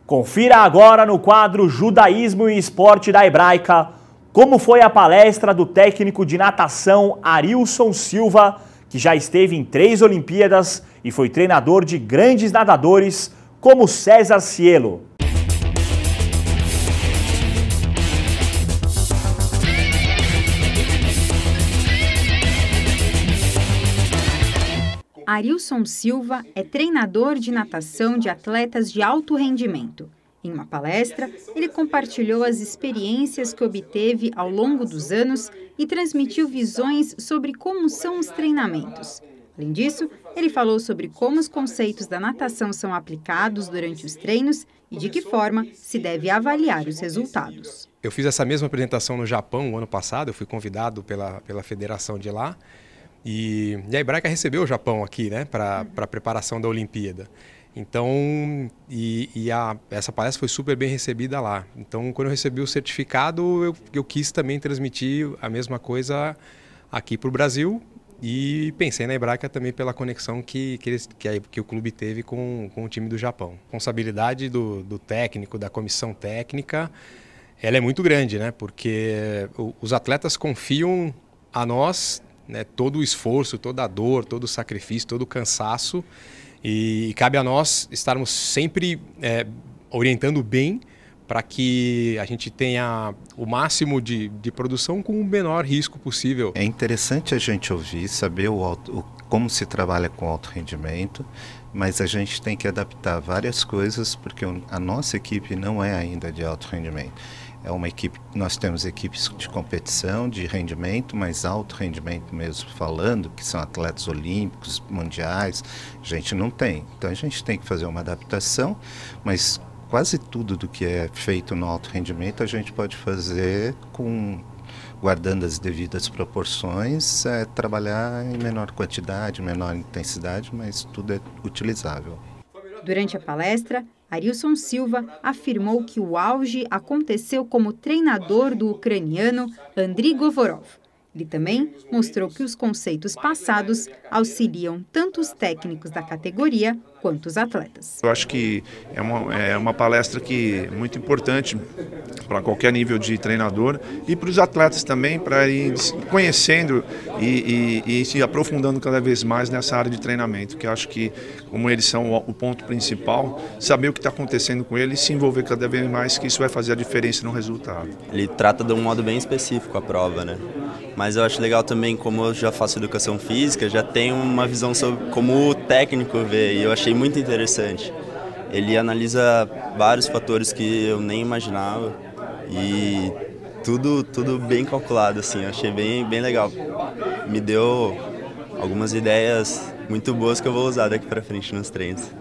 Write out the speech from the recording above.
Confira agora no quadro Judaísmo e Esporte da Hebraica como foi a palestra do técnico de natação Arilson Silva, que já esteve em 3 Olimpíadas e foi treinador de grandes nadadores como César Cielo. Arilson Silva é treinador de natação de atletas de alto rendimento. Em uma palestra, ele compartilhou as experiências que obteve ao longo dos anos e transmitiu visões sobre como são os treinamentos. Além disso, ele falou sobre como os conceitos da natação são aplicados durante os treinos e de que forma se deve avaliar os resultados. Eu fiz essa mesma apresentação no Japão o ano passado, eu fui convidado pela federação de lá. E a Hebraica recebeu o Japão aqui, né, para a preparação da Olimpíada. Então, essa palestra foi super bem recebida lá. Então, quando eu recebi o certificado, eu quis também transmitir a mesma coisa aqui para o Brasil. E pensei na Hebraica também pela conexão que o clube teve com o time do Japão. A responsabilidade do técnico, da comissão técnica, ela é muito grande, né, porque os atletas confiam a nós, né, todo o esforço, toda a dor, todo o sacrifício, todo o cansaço, e cabe a nós estarmos sempre orientando bem para que a gente tenha o máximo de produção com o menor risco possível. É interessante a gente ouvir, saber como se trabalha com alto rendimento, mas a gente tem que adaptar várias coisas porque a nossa equipe não é ainda de alto rendimento. É uma equipe, nós temos equipes de competição, de rendimento, mas alto rendimento mesmo falando, que são atletas olímpicos, mundiais, a gente não tem. Então a gente tem que fazer uma adaptação, mas quase tudo do que é feito no alto rendimento a gente pode fazer guardando as devidas proporções, trabalhar em menor quantidade, menor intensidade, mas tudo é utilizável. Durante a palestra, Arilson Silva afirmou que o auge aconteceu como treinador do ucraniano Andriy Govorov. Ele também mostrou que os conceitos passados auxiliam tanto os técnicos da categoria quanto os atletas. Eu acho que é uma palestra que é muito importante para qualquer nível de treinador e para os atletas também, para ir conhecendo e se aprofundando cada vez mais nessa área de treinamento, que eu acho que, como eles são o ponto principal, saber o que está acontecendo com eles e se envolver cada vez mais, que isso vai fazer a diferença no resultado. Ele trata de um modo bem específico a prova, né? Mas eu acho legal também, como eu já faço educação física, já tenho uma visão sobre como o técnico vê, e eu achei muito interessante. Ele analisa vários fatores que eu nem imaginava e tudo bem calculado, assim, eu achei bem legal. Me deu algumas ideias muito boas que eu vou usar daqui para frente nos treinos.